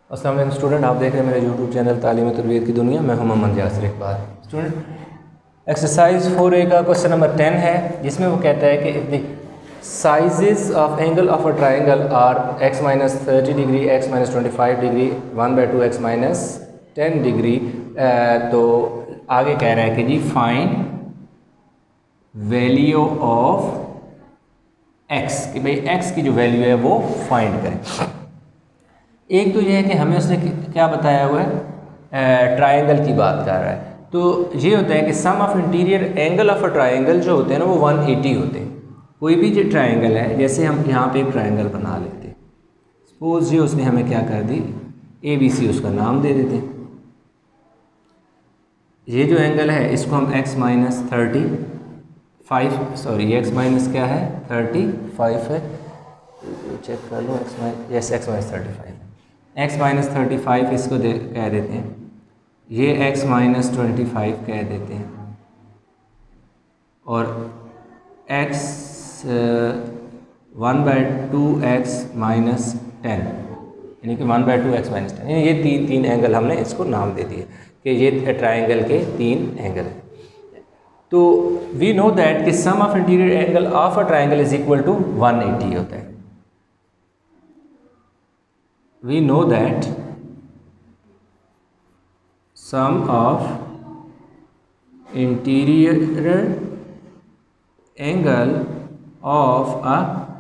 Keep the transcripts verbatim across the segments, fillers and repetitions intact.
अस्सलाम वालेकुम स्टूडेंट, आप देख रहे हैं मेरे यूट्यूब चैनल तालीम तरबियत की दुनिया। मैं हूं Mohammed Yasir Iqbal. Student, exercise four A का क्वेश्चन नंबर टेन है, जिसमें वो कहता है कि if the sizes of angle of a triangle are x minus thirty degree, x minus twenty five degree, one by two x minus ten degree. तो आगे कह रहा है कि जी फाइंड वैल्यू ऑफ एक्स, कि भाई एक्स की जो वैल्यू है वो फाइंड करें। एक तो ये है कि हमें उसने क्या बताया हुआ है, ट्राइंगल की बात कर रहा है। तो ये होता है कि sum of interior angle of a triangle जो होते हैं ना वो वन एटी होते हैं। कोई भी जो ट्राइंगल है, जैसे हम यहाँ पे एक ट्राइंगल बना लेते हैं, सपोज ये उसने हमें क्या कर दी, ए बी सी उसका नाम दे देते हैं। ये जो एंगल है इसको हम x minus thirty five sorry x minus क्या है थर्टी फाइव है, चेक कर लो, x minus yes x minus thirty five x minus thirty five इसको दे कह देते हैं, ये एक्स माइनस ट्वेंटी फाइव कह देते हैं, और x one by two x minus ten, यानी कि one by two x minus ten. ये तीन तीन एंगल हमने इसको नाम दे दिए कि ये ट्राइंगल के तीन एंगल हैं। तो वी नो दैट कि sum of interior angle of a triangle is equal to one eighty होता है। We know that sum of interior angle of a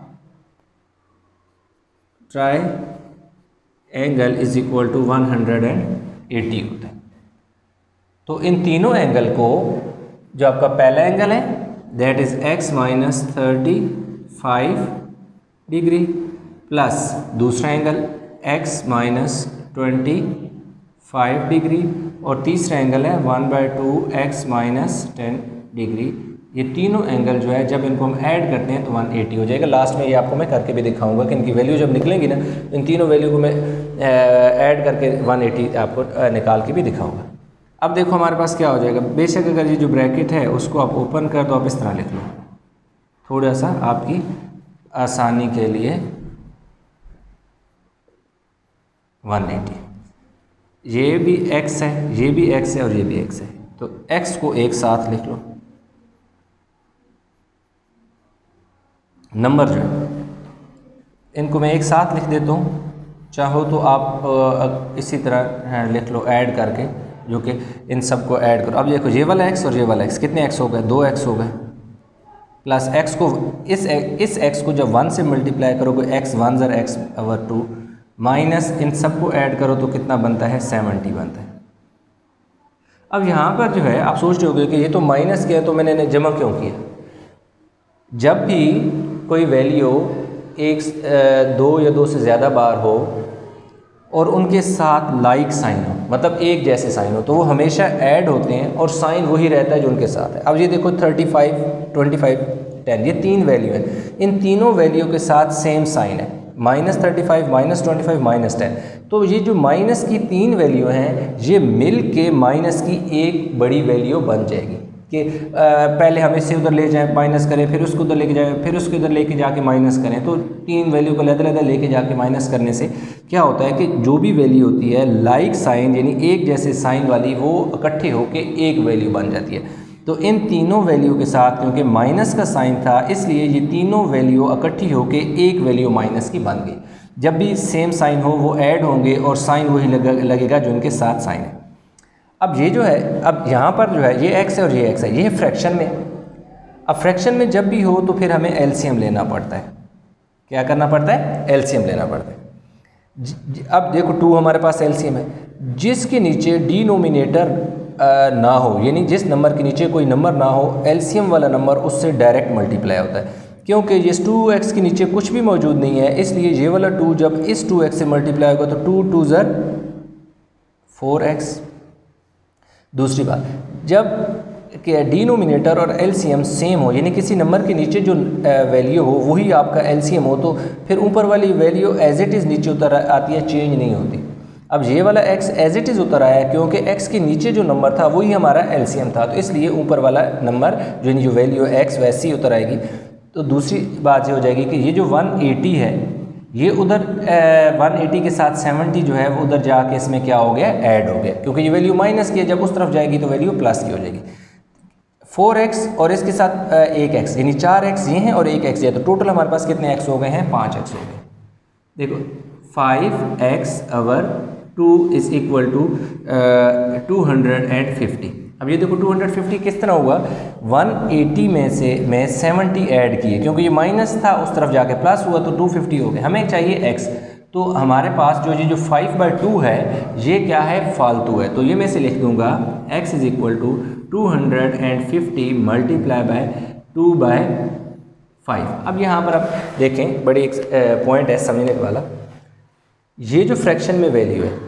triangle is equal to one hundred eighty होता है। तो इन तीनों angle को, जो आपका पहला एंगल है that is x minus thirty five degree, plus दूसरा angle x minus twenty five degree, और तीसरा एंगल है one by two x minus ten degree. ये तीनों एंगल जो है जब इनको हम ऐड करते हैं तो वन एटी हो जाएगा। लास्ट में ये आपको मैं करके भी दिखाऊंगा कि इनकी वैल्यू जब निकलेंगी ना, इन तीनों वैल्यू को मैं ऐड करके वन एटी आपको निकाल के भी दिखाऊंगा। अब देखो हमारे पास क्या हो जाएगा। बेशक अगर ये जो ब्रैकेट है उसको आप ओपन कर दो, आप इस तरह लिख लो, थोड़ा सा आपकी आसानी के लिए वन एटी। ये भी x है, ये भी x है, और ये भी x है, तो x को एक साथ लिख लो। नंबर जो है इनको मैं एक साथ लिख देता हूँ, चाहो तो आप इसी तरह लिख लो ऐड करके, जो कि इन सब को ऐड करो। अब देखो ये वाला x और ये वाला x कितने x हो गए, दो x हो गए, प्लस x को इस इस x को जब वन से मल्टीप्लाई करोगे x वन ज़र एक्स ओवर टू, माइनस इन सब को ऐड करो तो कितना बनता है, सेवेंटी बनता है। अब यहाँ पर जो है आप सोच रहे होगे कि ये तो माइनस किया तो मैंने जमा क्यों किया। जब भी कोई वैल्यू एक दो या दो से ज़्यादा बार हो और उनके साथ लाइक साइन हो, मतलब एक जैसे साइन हो, तो वो हमेशा ऐड होते हैं और साइन वही रहता है जो उनके साथ है। अब ये देखो thirty five twenty five ten, ये तीन वैल्यू है, इन तीनों वैल्यू के साथ सेम साइन है, minus thirty five minus twenty five minus ten. तो ये जो माइनस की तीन वैल्यू हैं ये मिल के माइनस की एक बड़ी वैल्यू बन जाएगी कि पहले हम इससे उधर ले जाएं माइनस करें, फिर उसको उधर लेके जाएं, फिर उसको उधर लेके जाके माइनस करें। तो तीन वैल्यू को लदा लदा लेके जाके माइनस करने से क्या होता है कि जो भी वैल्यू होती है लाइक साइन, यानी एक जैसे साइन वाली, वो इकट्ठे होके एक वैल्यू बन जाती है। तो इन तीनों वैल्यू के साथ, क्योंकि माइनस का साइन था, इसलिए ये तीनों वैल्यू इकट्ठी होके एक वैल्यू माइनस की बन गई। जब भी सेम साइन हो वो ऐड होंगे और साइन वही लग, लगेगा जो इनके साथ साइन है। अब ये जो है, अब यहाँ पर जो है ये x है और ये x है, ये है फ्रैक्शन में। अब फ्रैक्शन में जब भी हो तो फिर हमें एलसीएम लेना पड़ता है। क्या करना पड़ता है, एलसीएम लेना पड़ता है। अब देखो टू हमारे पास एलसीएम है, जिसके नीचे डिनोमिनेटर ना हो, यानी जिस नंबर के नीचे कोई नंबर ना हो, एलसीएम वाला नंबर उससे डायरेक्ट मल्टीप्लाई होता है। क्योंकि ये टू एक्स के नीचे कुछ भी मौजूद नहीं है, इसलिए ये वाला टू जब इस टू एक्स से मल्टीप्लाई होगा तो टू टू ज़र फोर एक्स। दूसरी बात, जब कि डिनोमिनेटर और एलसीएम सेम हो, यानी किसी नंबर के नीचे जो वैल्यू हो वही आपका एलसीएम हो, तो फिर ऊपर वाली वैल्यू एज इट इज़ नीचे उतर आती है, चेंज नहीं होती। अब ये वाला x एज इट इज़ उतर आया है क्योंकि x के नीचे जो नंबर था वही हमारा एलसीएम था, तो इसलिए ऊपर वाला नंबर जो जो वैल्यू x वैसी उतर आएगी। तो दूसरी बात ये हो जाएगी कि ये जो वन एटी है ये उधर वन एटी के साथ सेवेंटी जो है वो उधर जाके इसमें क्या हो गया, ऐड हो गया, क्योंकि ये वैल्यू माइनस की है, जब उस तरफ जाएगी तो वैल्यू प्लस की हो जाएगी। फोर एक्स और इसके साथ एक एक्स, यानी चार एक्स ये हैं और एक एक्स ये, तो टोटल हमारे पास कितने एक्स हो गए हैं, पाँच एक्स हो गए। देखो five x over two is equal to two hundred and fifty. अब ये देखो टू हंड्रेड फिफ्टी किस तरह हुआ, वन एटी में से मैं सेवेंटी ऐड किए, क्योंकि ये माइनस था उस तरफ जाके प्लस हुआ तो टू फिफ्टी हो गए। हमें चाहिए x, तो हमारे पास जो ये जो फाइव बाई टू है ये क्या है, फालतू है, तो ये मैं से लिख दूंगा x is equal to two hundred and fifty multiply by two by five. अब यहाँ पर आप देखें, बड़ी एक पॉइंट है समझने वाला, ये जो फ्रैक्शन में वैल्यू है,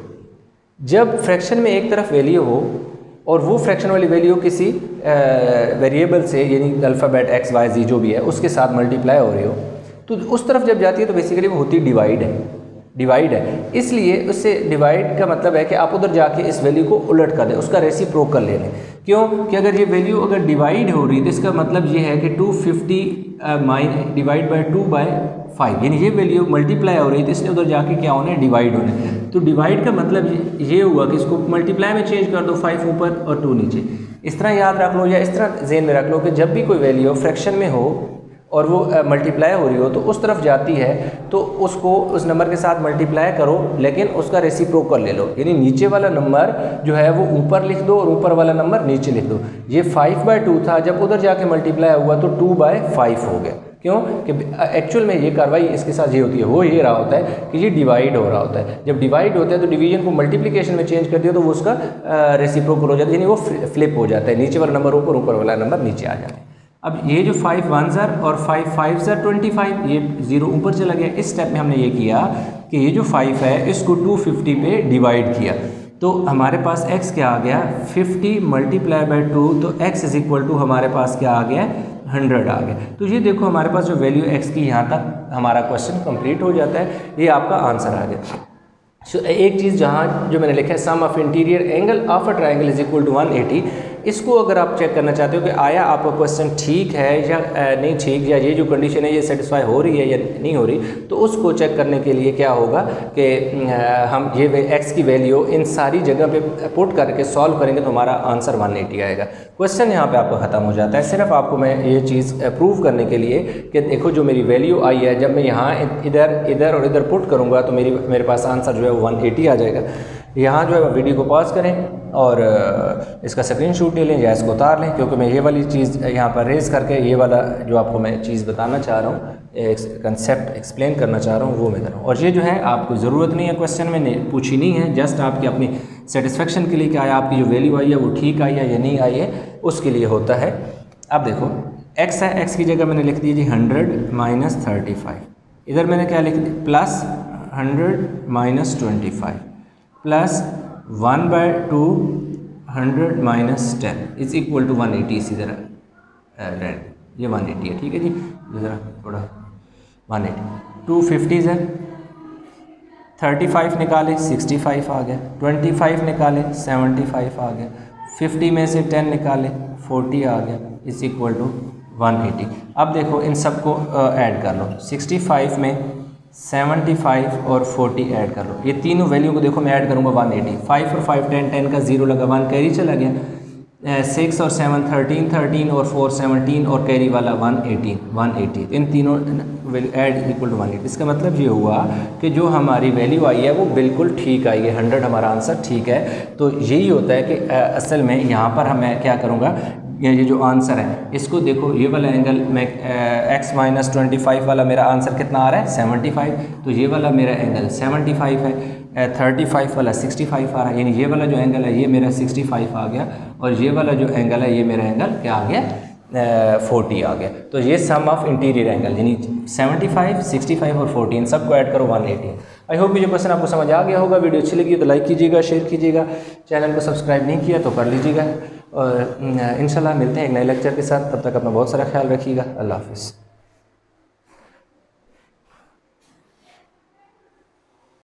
जब फ्रैक्शन में एक तरफ वैल्यू हो और वो फ्रैक्शन वाली वैल्यू किसी वेरिएबल से, यानी अल्फ़ाबेट एक्स वाई जी जो भी है उसके साथ मल्टीप्लाई हो रही हो, तो उस तरफ जब जाती है तो बेसिकली वो होती डिवाइड है, डिवाइड है। इसलिए उससे डिवाइड का मतलब है कि आप उधर जाके इस वैल्यू को उलट कर दें, उसका रेसिप्रोकल ले लें। क्यों कि अगर ये वैल्यू अगर डिवाइड हो रही है तो इसका मतलब ये है कि टू फिफ्टी माइन divide by two by five, यानी ये वैल्यू मल्टीप्लाई हो रही है तो इसने उधर जाके क्या होना है, डिवाइड होना है। तो डिवाइड का मतलब ये, ये हुआ कि इसको मल्टीप्लाई में चेंज कर दो, फाइव ऊपर और टू नीचे। इस तरह याद रख लो या इस तरह जेहन में रख लो कि जब भी कोई वैल्यू फ्रैक्शन में हो और वो मल्टीप्लाई हो रही हो तो उस तरफ जाती है तो उसको उस नंबर के साथ मल्टीप्लाई करो, लेकिन उसका रेसिप्रोकल ले लो, यानी नीचे वाला नंबर जो है वो ऊपर लिख दो और ऊपर वाला नंबर नीचे लिख दो। ये फाइव बाई टू था, जब उधर जाके मल्टीप्लाई हुआ तो टू बाई फाइव हो गया। क्यों कि एक्चुअल में ये कार्रवाई इसके साथ ये होती है, वो ये रहा होता है कि ये डिवाइड हो रहा होता है। जब डिवाइड होता है तो डिवीजन को मल्टीप्लिकेशन में चेंज कर दिया तो वो उसका रेसिप्रोकल हो जाता है, यानी वो फ्लिप हो जाता है, नीचे वाला नंबर ऊपर, ऊपर वाला नंबर नीचे आ जाता है। अब ये जो फाइव वन ज़र और फाइव फाइव ज़र ट्वेंटी फाइव, ये ज़ीरो ऊपर चला गया। इस स्टेप में हमने ये किया कि ये जो फाइव है इसको टू फिफ्टी पे डिवाइड किया, तो हमारे पास x क्या आ गया, फिफ्टी मल्टीप्लाई बाई टू, तो x इज इक्वल टू हमारे पास क्या आ गया, हंड्रेड आ गया। तो ये देखो हमारे पास जो वैल्यू x की यहाँ तक हमारा क्वेश्चन कंप्लीट हो जाता है, ये आपका आंसर आ गया। सो so, एक चीज़ जहाँ जो मैंने लिखा है sum of interior angle of a triangle is equal to one eighty, इसको अगर आप चेक करना चाहते हो कि आया आपका क्वेश्चन ठीक है या नहीं ठीक, या ये जो कंडीशन है ये सेटिस्फाई हो रही है या नहीं हो रही, तो उसको चेक करने के लिए क्या होगा कि हम ये एक्स की वैल्यू इन सारी जगह पे पुट करके सॉल्व करेंगे तो हमारा आंसर वन एटी आएगा। क्वेश्चन यहाँ पे आपका ख़त्म हो जाता है। सिर्फ आपको मैं ये चीज़ प्रूव करने के लिए कि देखो जो मेरी वैल्यू आई है, जब मैं यहाँ इधर इधर और इधर पुट करूँगा तो मेरी मेरे पास आंसर जो है वो वन एटी आ जाएगा। यहाँ जो है वीडियो को पॉज करें और इसका स्क्रीनशॉट ले लें या इसको उतार लें, क्योंकि मैं ये वाली चीज़ यहाँ पर रेज़ करके ये वाला जो आपको मैं चीज़ बताना चाह रहा हूँ, एक कंसेप्ट एक्सप्लेन करना चाह रहा हूँ, वो मैं कर रहा हूँ। और ये जो है आपको ज़रूरत नहीं है क्वेश्चन में नहीं पूछी नहीं है, जस्ट आपकी अपनी सेटिस्फेक्शन के लिए कि आया आपकी जो वैल्यू आई है वो ठीक आई है या नहीं आई है, उसके लिए होता है। अब देखो x है, x की जगह मैंने लिख दी जी हंड्रेड माइनस थर्टी फाइव, इधर मैंने क्या लिख दिया, plus hundred minus twenty five plus one by two hundred minus ten is equal to one eighty. इसी तरह रेड ये वन एटी है, ठीक है जी, ज़रा थोड़ा वन एटी। टू फिफ्टी है, थर्टी फाइव निकाले सिक्सटी फाइव आ गया, ट्वेंटी फाइव निकाले सेवेंटी फाइव आ गया, फिफ्टी में से टेन निकाले फोर्टी आ गया, is equal to one eighty. अब देखो इन सबको ऐड कर लो, सिक्सटी फाइव में सेवेंटी फाइव और फोर्टी ऐड कर लो, ये तीनों वैल्यू को देखो मैं ऐड करूँगा वन एटी। फाइव और फाइव टेन, टेन का जीरो लगा, वन कैरी चला गया, सिक्स और सेवन थर्टीन, थर्टीन और फोर सेवनटीन और कैरी वाला वन एटीन, वन एटी, इन तीनों value add equal to one eighty. इसका मतलब ये हुआ कि जो हमारी वैल्यू आई है वो बिल्कुल ठीक आई है, हंड्रेड हमारा आंसर ठीक है। तो यही होता है कि असल में यहाँ पर हम मैं क्या करूँगा, ये जो आंसर है इसको देखो, ये वाला एंगल में एक्स माइनस ट्वेंटी फाइव वाला मेरा आंसर कितना आ रहा है, सेवेंटी फाइव, तो ये वाला मेरा एंगल सेवेंटी फाइव है, थर्टी फाइव वाला सिक्सटी फाइव आ रहा है, यानी ये वाला जो एंगल है ये मेरा सिक्सटी फाइव आ गया, और ये वाला जो एंगल है ये मेरा एंगल क्या आ गया, फोर्टी आ गया। तो ये सम ऑफ इंटीरियर एंगल यानी सेवेंटी फाइव, सिक्सटी फाइव और फोर्टी, इन सबको ऐड करो वन एटी। आई होप ये जो क्वेश्चन आपको समझ आ गया होगा। वीडियो अच्छी लगी तो लाइक कीजिएगा, शेयर कीजिएगा, चैनल को सब्सक्राइब नहीं किया तो कर लीजिएगा, और इंशाल्लाह मिलते हैं एक नए लेक्चर के साथ। तब तक अपना बहुत सारा ख्याल रखिएगा। अल्लाह हाफ़िज़।